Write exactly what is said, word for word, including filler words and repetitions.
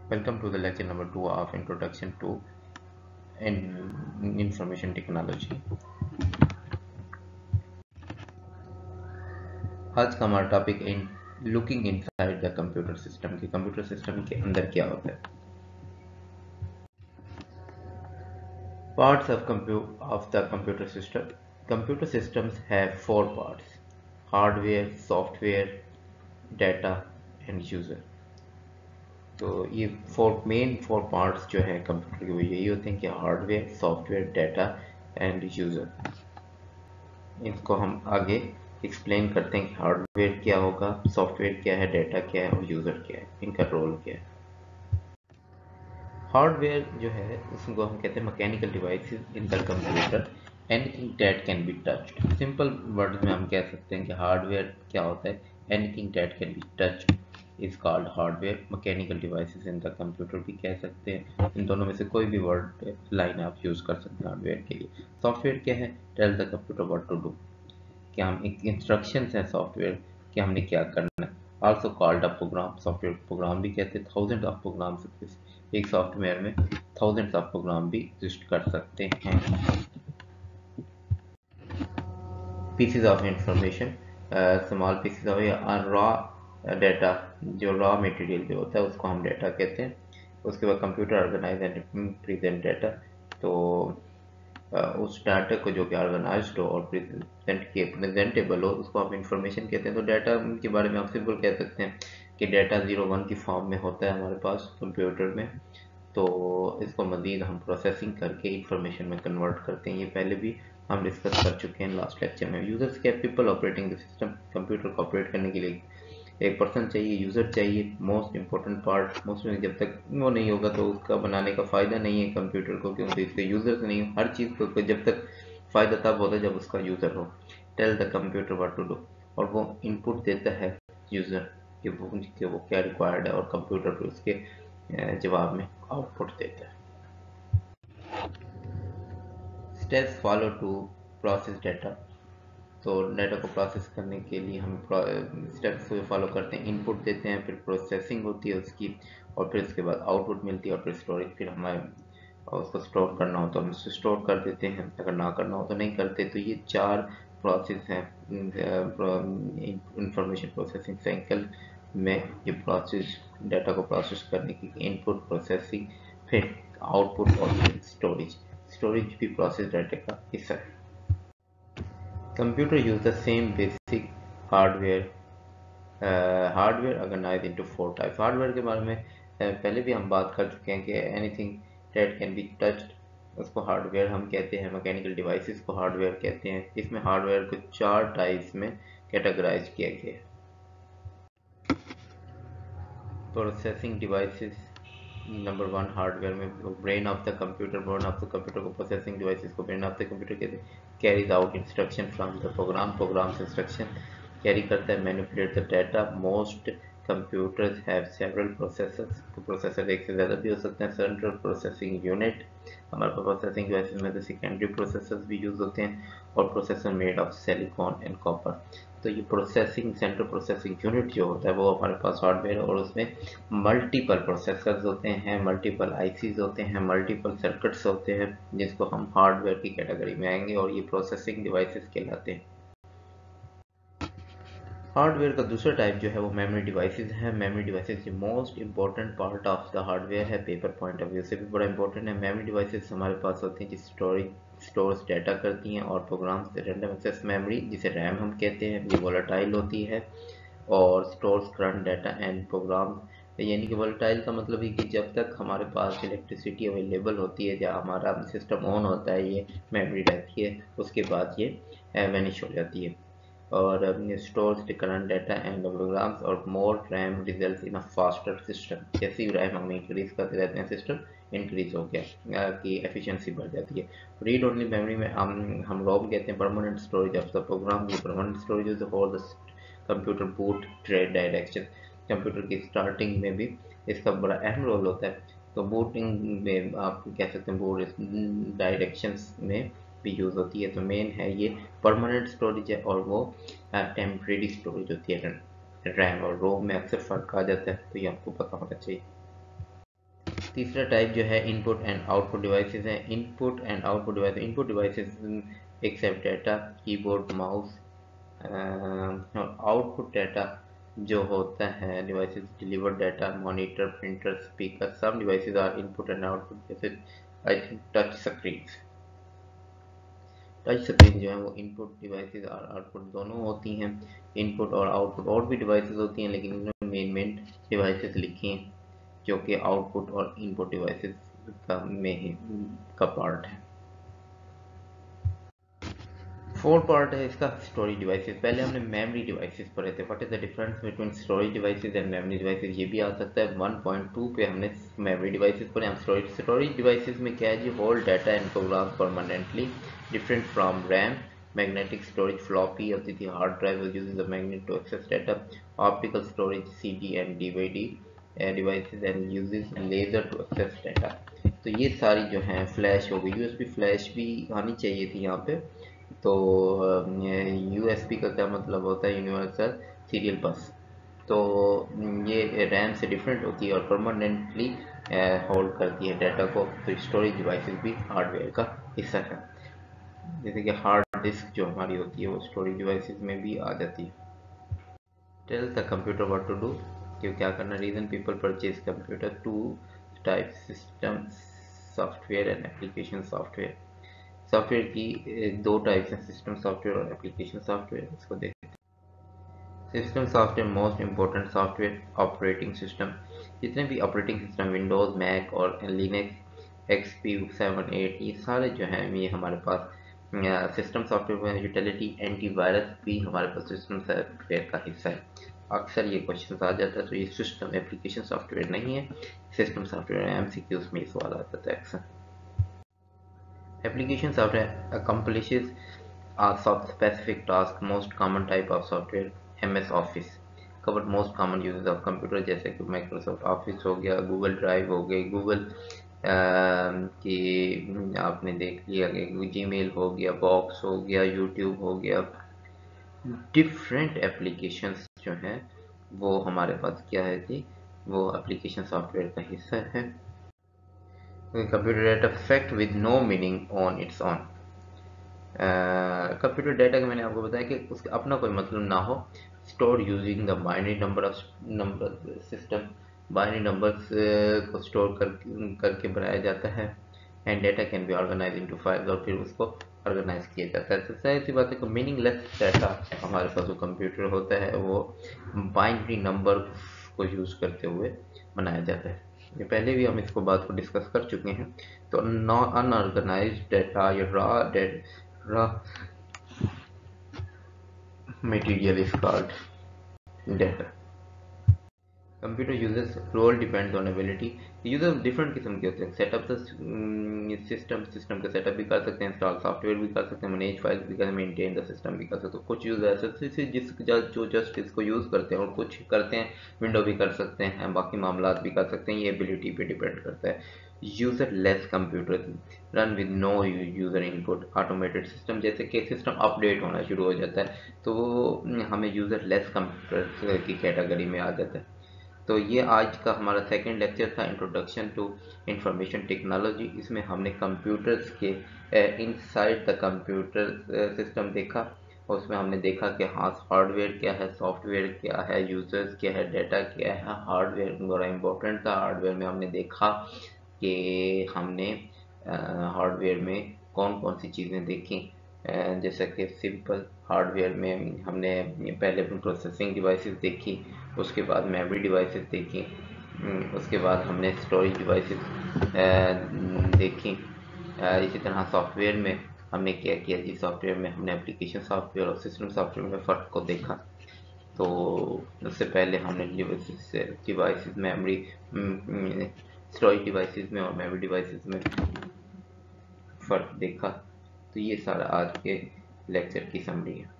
Welcome to the lecture number two of Introduction to in Information Technology. आज का हमारा topic in looking inside the computer system कि computer system के अंदर क्या होता है. Parts of, of the computer system. Computer systems have four parts: hardware, software, data and user. तो ये फोर मेन फोर पार्ट्स जो है कंप्यूटर के वो यही होते हैं कि hardware, software, data and user. इसको हम आगे एक्सप्लेन करते हैं कि हार्डवेयर क्या होगा, सॉफ्टवेयर क्या है, डाटा क्या है और यूज़र क्या है, इनका रोल क्या है. हार्डवेयर जो है उसको हम कहते हैं mechanical devices in the computer, anything that can be touched. Simple words में हम कह सकते हैं कि हार्डवेयर क्या होता है, anything that can be touched is called hardware. Mechanical devices in the computer भी कह सकते हैं. इन दोनों में से कोई भी वर्ड लाइन आप यूज कर सकते हैं हार्डवेयर के लिए. सॉफ्टवेयर क्या है, tell the computer what to do. क्या हम एक इंस्ट्रक्शंस है सॉफ्टवेयर कि हमने क्या करना है. Also called a program. Software program भी कहते हैं. थाउजेंड ऑफ प्रोग्राम्स एक सॉफ्टवेयर में थाउजेंड्स ऑफ प्रोग्राम भी एग्जिस्ट कर सकते हैं. Pieces of information, small pieces of raw data. जो रॉ मटेरियल जो होता है उसको हम डाटा कहते हैं. उसके बाद computer organize and present data. तो uh, उस डाटा को जो कि ऑर्गेनाइज्ड हो और प्रेजेंट के प्रेजेंटेबल हो उसको हम इंफॉर्मेशन कहते हैं. तो डाटा के बारे में आप सिंपल कह सकते हैं कि डाटा जीरो वन की फॉर्म में होता है हमारे पास कंप्यूटर में. तो इसको मज़ीद हम प्रोसेसिंग करके इंफॉर्मेशन में कन्वर्ट करते हैं. ये पहले भी हम डिस्कस कर चुके हैं लास्ट लेक्चर में. Users capable operating the system. Computer को ऑपरेट करने के लिए एक पर्सन चाहिए, यूज़र चाहिए. Most important part. मोस्ट जब तक वो नहीं होगा तो उसका बनाने का फ़ायदा नहीं है कंप्यूटर को, क्योंकि इसके यूज़र्स नहीं हो. हर चीज़ को जब तक फ़ायदा तब होता है जब उसका यूज़र हो. Tell the computer what to do. और वो इनपुट देता है यूज़र कि वो कि वो क्या रिक्वायर्ड है और कंप्यूटर फिर उसके जवाब में आउटपुट देता है. Steps follow to process data. तो डाटा को प्रोसेस करने के लिए हम स्टेप्स फॉलो करते हैं. इनपुट देते हैं, फिर प्रोसेसिंग होती है उसकी, और फिर उसके बाद आउटपुट मिलती है, और फिर स्टोरेज. फिर हमें उसको स्टोर करना हो तो हम उसको स्टोर कर देते हैं, अगर ना करना हो तो नहीं करते. तो ये चार प्रोसेस हैं इंफॉर्मेशन प्रोसेसिंग साइकिल में. ये प्रोसेस डाटा को प्रोसेस करने की इनपुट, प्रोसेसिंग, फिर आउटपुट और फिर स्टोरेज. स्टोरेज भी प्रोसेस डाटा का हिस्सा है. Computer use the same basic hardware. Hardware organize into four types. Hardware के बारे में uh, पहले भी हम बात कर चुके हैं कि anything that can be touched उसको हार्डवेयर हम कहते हैं. मैकेनिकल डिवाइसेस को हार्डवेयर कहते हैं. इसमें हार्डवेयर को चार टाइप्स में कैटेगराइज किया गया है. Processing devices number one. Hardware में brain of the computer. Brain of the computer को प्रोसेसिंग डिवाइसेस को ब्रेन ऑफ द कंप्यूटर कहते हैं. Carries out instruction from the program. Program से इंस्ट्रक्शन कैरी करता है. Manipulate the data. Most computers have several processors. तो processor एक से ज़्यादा भी हो सकते हैं. Central processing unit. हमारे पास प्रोसेसिंग डिवाइसेस में तो सेकेंडरी प्रोसेसर्स भी यूज़ होते हैं, और processor made of silicon and copper. तो ये प्रोसेसिंग सेंट्रल प्रोसेसिंग यूनिट जो होता है वो हमारे पास हार्डवेयर, और उसमें मल्टीपल प्रोसेसर्स होते हैं, मल्टीपल आईसीज होते हैं, मल्टीपल सर्किट्स होते हैं, जिसको हम हार्डवेयर की कैटेगरी में आएंगे, और ये प्रोसेसिंग डिवाइसेस कहलाते हैं. हार्डवेयर का दूसरा टाइप जो है वो मेमोरी डिवाइसेस है. मेमोरी डिवाइसेस जो most important part of the hardware है, पेपर पॉइंट ऑफ व्यू से भी बड़ा इंपॉर्टेंट है. मेमोरी डिवाइसेस हमारे पास होती हैं जो स्टोरेज स्टोर्स डाटा करती हैं, और प्रोग्राम्स रैंडम एक्सेस मेमोरी जिसे रैम हम कहते हैं, ये वोलेटाइल होती है, और stores current data and program. यानी कि वोलेटाइल का मतलब है कि जब तक हमारे पास इलेक्ट्रिसिटी अवेलेबल होती है, जब हमारा सिस्टम ऑन होता है, ये मेमोरी रहती है, उसके बाद ये वैनिश हो जाती है. और stores the current data and programs, और more RAM result in a faster system. जैसे ही रैम हम इंक्रीज करते रहते हैं, सिस्टम इंक्रीज हो गया कि एफिशिएंसी बढ़ जाती है. रीड ओनली मेमोरी में हम हम रोम कहते हैं. Permanent storage of the program. ये permanent storage for the computer boot trade direction. Computer की स्टार्टिंग में भी इसका बड़ा अहम रोल होता है. तो बूटिंग में आप कह सकते हैं बूट डायरेक्शंस में भी यूज़ होती है. तो मेन है ये परमानेंट स्टोरेज है, और वो टेम्परेरी स्टोरेज होती है. रैम और रोम में अक्सर फ़र्क आ जाता है, तो ये आपको पता होना चाहिए. तीसरा टाइप जो है इनपुट एंड आउटपुट डिवाइसेस है। Input and output device, input devices accept data, keyboard, mouse, और आउटपुट डाटा जो होता है devices deliver data, monitor, printer, speaker, some devices are input and output, जैसे I think touch screen. Touch screen जो है वो input devices और output दोनों होती हैं। इनपुट और आउटपुट और भी डिवाइसेस होती हैं, लेकिन इन्होंने मेन मेन डिवाइसेस लिखी हैं जो कि आउटपुट और इनपुट डिवाइसेस का में ही का पार्ट है। फोर्थ पार्ट है इसका स्टोरेज डिवाइसेस। पहले हमने मेमोरी डिवाइसेस पढ़े थे। What is the difference between storage devices and memory devices, ये भी आ सकता है। वन पॉइंट टू पे हमने मेमोरी डिवाइसेस पढ़े। हम स्टोरेज स्टोरेज डिवाइसेस में क्या है जी, hold data and program permanently, different from RAM. Magnetic storage floppy होती थी, hard drive uses the magnet to access data. Optical storage CD and DVD devices and uses laser to access data. तो ये सारी जो हैं, flash हो गई, USB flash भी आनी चाहिए थी यहाँ पे। तो यूएसबी का क्या मतलब होता है, यूनिवर्सल सीरियल बस। तो ये रैम से डिफरेंट होती है और परमानेंटली होल्ड करती है डाटा को। तो स्टोरेज डिवाइसेस भी हार्डवेयर का हिस्सा है, जैसे कि हार्ड डिस्क जो हमारी होती है वो स्टोरेज डिवाइसेस में भी आ जाती है। Tell the computer what to do, कि क्या करना। Reason people purchase computer, two type, system software and application software. Software की दो टाइप्स हैं, सिस्टम सॉफ्टवेयर और एप्लीकेशन सॉफ्टवेयर। इसको देखते हैं। System software most important software operating system. जितने भी ऑपरेटिंग सिस्टम, विंडोज, मैक और लिनक्स, एक्सपी सेवन एट, ये सारे जो हैं ये हमारे पास सिस्टम सॉफ्टवेयर में। यूटिलिटी एंटीवायरस भी हमारे पास सिस्टम सॉफ्टवेयर का हिस्सा है। अक्सर ये क्वेश्चन आ जाता है, तो ये सिस्टम एप्लीकेशन सॉफ्टवेयर नहीं है, सिस्टम सॉफ्टवेयर है। एमसीक्यूज में सवाल आ जाता है अक्सर। Application software accomplishes a sub-specific task. Most common type of software, M S Office, cover most common uses of computer, जैसे कि Microsoft Office हो गया, Google Drive हो गई, Google की आपने देख लिया, Gmail हो गया, Box हो गया, YouTube हो गया। डिफरेंट एप्लीकेशंस जो हैं वो हमारे पास क्या है जी, वो एप्लीकेशन सॉफ्टवेयर का हिस्सा है। Computer data fact with no meaning on its own. Computer data का मैंने आपको बताया कि उसका अपना कोई मतलब ना हो। Store using the binary number of number system, binary numbers को स्टोर कर करके बनाया जाता है। And data can be organize into files, और फिर उसको ऑर्गेनाइज किया जाता है। तो सही सी बात है कि मीनिंगलेस डाटा हमारे पास जो कंप्यूटर होता है वो बाइनरी नंबर को यूज़ करते हुए बनाया जाता है। ये पहले भी हम इसको बात को डिस्कस कर चुके हैं। तो नॉन अनऑर्गेनाइज्ड डाटा या raw raw material is called data. Computer users role depends on ability. User different किस्म के होते हैं। सेटअप सिस्टम सिस्टम का सेटअप भी कर सकते हैं, इंस्टॉल सॉफ्टवेयर भी कर सकते हैं, मैनेज फाइल्स भी कर, मेंटेन द सिस्टम भी कर सकते हैं। कुछ यूजर ऐसे जिस जो जस्ट इसको यूज़ करते हैं, और कुछ करते हैं विंडो भी कर सकते हैं, बाकी मामला भी कर सकते हैं। ये एबिलिटी पे डिपेंड करता है। User less computer run with no user input, automated system, जैसे कि सिस्टम अपडेट होना शुरू हो जाता है तो हमें यूजर लेस कंप्यूटर की कैटेगरी में आ जाता है। तो ये आज का हमारा सेकंड लेक्चर था, इंट्रोडक्शन टू इंफॉर्मेशन टेक्नोलॉजी। इसमें हमने कंप्यूटर्स के इनसाइड द कंप्यूटर सिस्टम देखा, और उसमें हमने देखा कि हाँ हार्डवेयर क्या है, सॉफ्टवेयर क्या है, यूजर्स क्या है, डाटा क्या है। हार्डवेयर बड़ा इंपॉर्टेंट था। हार्डवेयर में हमने देखा कि हमने हार्डवेयर में कौन कौन सी चीज़ें देखी, जैसे कि सिंपल हार्डवेयर में हमने पहले प्रोसेसिंग डिवाइसेस देखी, उसके बाद मेमोरी डिवाइसेस देखी, उसके बाद हमने स्टोरेज डिवाइसेस देखी। इसी तरह सॉफ्टवेयर में हमने क्या किया जी, सॉफ्टवेयर में हमने एप्लीकेशन सॉफ्टवेयर और सिस्टम सॉफ्टवेयर में फ़र्क को देखा। तो उससे पहले हमने डिवाइसेस मेमोरी स्टोरेज डिवाइसेस में और मेमोरी डिवाइसेस में फ़र्क देखा। तो ये सारा आज के लेक्चर की समरी है।